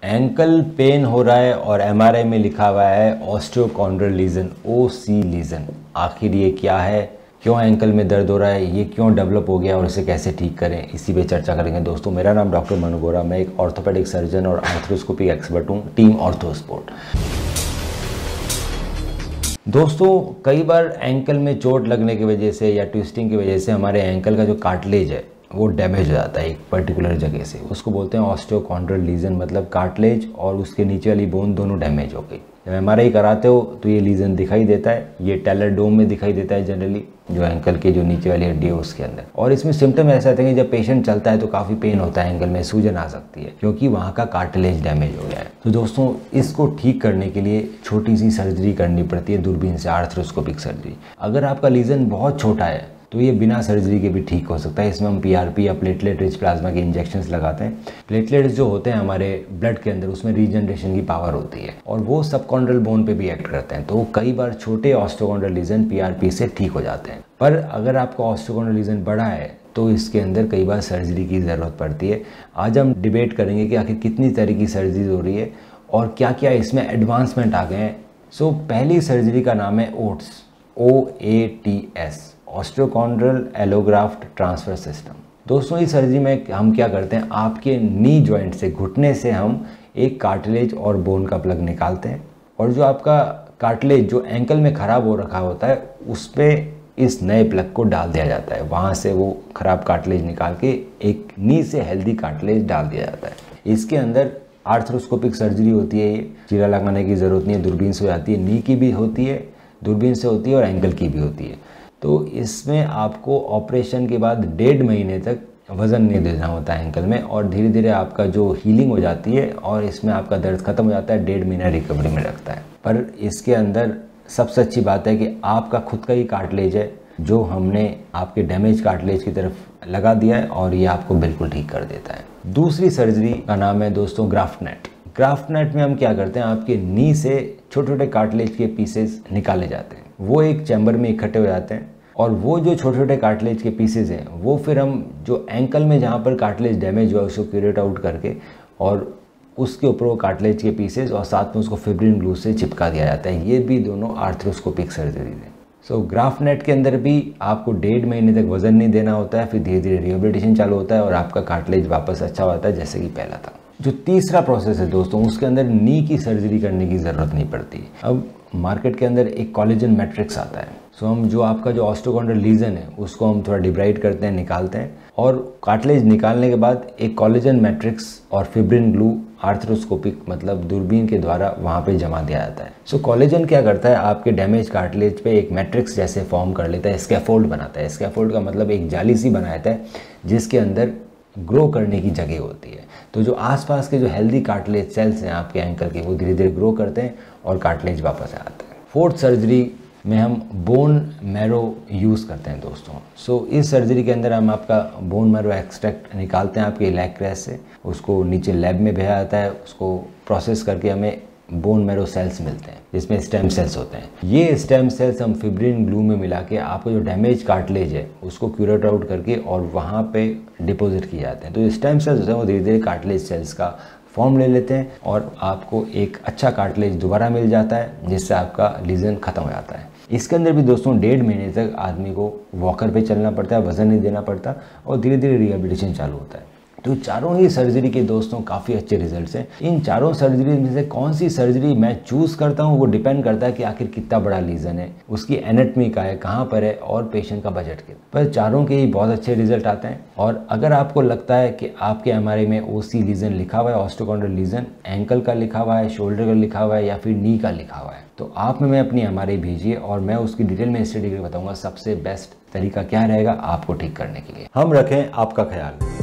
Ankle pen हो रहा है और एमआरआई में लिखा हुआ है ऑस्टियोकॉन्ड्रल लीजन, ओसी लीजन। आखिर ये क्या है, क्यों एंकल में दर्द हो रहा है, ये क्यों डेवलप हो गया और इसे कैसे ठीक करें, इसी पे चर्चा करेंगे। दोस्तों मेरा नाम डॉक्टर मनु गोरा, मैं एक ऑर्थोपेडिक सर्जन और आर्थ्रोस्कोपी एक्सपर्ट हूँ, टीम ऑर्थोस्पोर्ट। दोस्तों कई बार एंकल में चोट लगने की वजह से या ट्विस्टिंग की वजह से हमारे एंकल का जो कार्टिलेज है वो डैमेज हो जाता है एक पर्टिकुलर जगह से, उसको बोलते हैं ऑस्टियोकॉन्ड्रल लीजन। मतलब कार्टिलेज और उसके नीचे वाली बोन दोनों डैमेज हो गई। जब एमआरआई कराते हो तो ये लीजन दिखाई देता है, ये टेलर डोम में दिखाई देता है जनरली, जो एंकल के जो नीचे वाली हड्डी है उसके अंदर। और इसमें सिम्टम ऐसे आते हैं कि जब पेशेंट चलता है तो काफ़ी पेन होता है, एंकल में सूजन आ सकती है क्योंकि वहाँ का कार्टिलेज डैमेज हो गया है। तो दोस्तों इसको ठीक करने के लिए छोटी सी सर्जरी करनी पड़ती है, दूरबीन से आर्थ्रोस्कोपिक सर्जरी। अगर आपका लीजन बहुत छोटा है तो ये बिना सर्जरी के भी ठीक हो सकता है। इसमें हम पीआरपी या प्लेटलेट रिच प्लाज्मा के इंजेक्शंस लगाते हैं। प्लेटलेट्स जो होते हैं हमारे ब्लड के अंदर, उसमें रीजनरेशन की पावर होती है और वो सबकॉन्ड्रल बोन पे भी एक्ट करते हैं। तो कई बार छोटे ऑस्टियोकॉन्ड्रल लीजन पीआरपी से ठीक हो जाते हैं। पर अगर आपका ऑस्टियोकॉन्ड्रल लीजन बड़ा है तो इसके अंदर कई बार सर्जरी की ज़रूरत पड़ती है। आज हम डिबेट करेंगे कि आखिर कितनी तरह की सर्जरी हो रही है और क्या क्या इसमें एडवांसमेंट आ गए हैं। सो पहली सर्जरी का नाम है OATS, OATS, osteochondral allograft transfer system. दोस्तों इस सर्जरी में हम क्या करते हैं, आपके नी जॉइंट से, घुटने से हम एक कार्टिलेज और बोन का प्लग निकालते हैं और जो आपका कार्टिलेज जो एंकल में ख़राब हो रखा होता है उस पर इस नए प्लग को डाल दिया जाता है। वहाँ से वो ख़राब कार्टिलेज निकाल के एक नी से हेल्दी कार्टिलेज डाल दिया जाता है। इसके अंदर आर्थ्रोस्कोपिक सर्जरी होती है, ये चीरा लगाने की ज़रूरत नहीं है, दूरबीन से हो जाती है। नी की भी होती है, दूरबीन से होती है और एंकल की भी होती है। तो इसमें आपको ऑपरेशन के बाद 1.5 महीने तक वज़न नहीं देना होता है एंकल में और धीरे धीरे आपका जो हीलिंग हो जाती है और इसमें आपका दर्द ख़त्म हो जाता है। 1.5 महीना रिकवरी में लगता है। पर इसके अंदर सबसे अच्छी बात है कि आपका खुद का ही कार्टिलेज है जो हमने आपके डैमेज कार्टिलेज की तरफ लगा दिया है और ये आपको बिल्कुल ठीक कर देता है। दूसरी सर्जरी का नाम है दोस्तों ग्राफ्ट नेट। ग्राफ्ट नेट में हम क्या करते हैं, आपके नी से छोटे छोटे कार्टिलेज के पीसेस निकाले जाते हैं। वो एक चैम्बर में इकट्ठे हो जाते हैं और वो जो छोटे छोटे कार्टिलेज के पीसेस हैं वो फिर हम जो एंकल में जहाँ पर कार्टिलेज डैमेज हुआ उसको क्यूरेट आउट करके और उसके ऊपर वो कार्टिलेज के पीसेस और साथ में उसको फिब्रिन ग्लू से चिपका दिया जाता है। ये भी दोनों आर्थ्रोस्कोपिक सर्जरी है। सो ग्राफ्ट नेट के अंदर भी आपको 1.5 महीने तक वजन नहीं देना होता है, फिर धीरे धीरे रिहेबिलिटेशन चालू होता है और आपका कार्टिलेज वापस अच्छा होता है जैसे कि पहला था। जो तीसरा प्रोसेस है दोस्तों, उसके अंदर नी की सर्जरी करने की ज़रूरत नहीं पड़ती। अब मार्केट के अंदर एक कोलेजन मैट्रिक्स आता है। सो हम जो आपका जो ऑस्टियोकॉन्ड्रल लीजन है उसको हम थोड़ा डिब्राइड करते हैं, निकालते हैं और कार्टिलेज निकालने के बाद एक कोलेजन मैट्रिक्स और फिब्रिन ग्लू आर्थ्रोस्कोपिक मतलब दूरबीन के द्वारा वहाँ पे जमा दिया जाता है। सो कोलेजन क्या करता है, आपके डैमेज कार्टिलेज पे एक मैट्रिक्स जैसे फॉर्म कर लेता है, स्कैफोल्ड बनाता है। स्कैफोल्ड का मतलब एक जाली सी बनाता है जिसके अंदर ग्रो करने की जगह होती है। तो जो आसपास के जो हेल्दी कार्टिलेज सेल्स हैं आपके एंकल के, वो धीरे धीरे ग्रो करते हैं और कार्टिलेज वापस आ आता है। फोर्थ सर्जरी में हम बोन मैरो यूज़ करते हैं दोस्तों। सो इस सर्जरी के अंदर हम आपका बोन मैरो एक्सट्रैक्ट निकालते हैं आपके इलैक क्रैश से, उसको नीचे लैब में भेजा जाता है, उसको प्रोसेस करके हमें बोन मैरो सेल्स मिलते हैं जिसमें स्टेम सेल्स होते हैं। ये स्टेम सेल्स हम फिब्रिन ग्लू में मिला के आपको जो डैमेज कार्टिलेज है उसको क्यूरेट आउट करके और वहाँ पे डिपॉजिट किए जाते हैं। तो स्टेम सेल्स होते हैं वो धीरे धीरे कार्टिलेज सेल्स का फॉर्म ले लेते हैं और आपको एक अच्छा कार्टिलेज दोबारा मिल जाता है जिससे आपका लीजन ख़त्म हो जाता है। इसके अंदर भी दोस्तों 1.5 महीने तक आदमी को वॉकर पे चलना पड़ता है, वज़न नहीं देना पड़ता और धीरे धीरे रिहेबिलिटेशन चालू होता है। तो चारों ही सर्जरी के दोस्तों काफ़ी अच्छे रिजल्ट्स हैं। इन चारों सर्जरी में से कौन सी सर्जरी मैं चूज़ करता हूँ वो डिपेंड करता है कि आखिर कितना बड़ा लीजन है, उसकी एनाटमी का है, कहाँ पर है और पेशेंट का बजट के। पर चारों के ही बहुत अच्छे रिजल्ट आते हैं। और अगर आपको लगता है कि आपके एमआरआई में ओसी लीजन लिखा हुआ है, ऑस्टियोकॉन्ड्रल लीजन, एंकल का लिखा हुआ है, शोल्डर का लिखा हुआ है या फिर नी का लिखा हुआ है, तो आप में अपनी एमआरआई भेजिए और मैं उसकी डिटेल में स्टडी करके बताऊँगा सबसे बेस्ट तरीका क्या रहेगा आपको ठीक करने के लिए। हम रखें आपका ख्याल।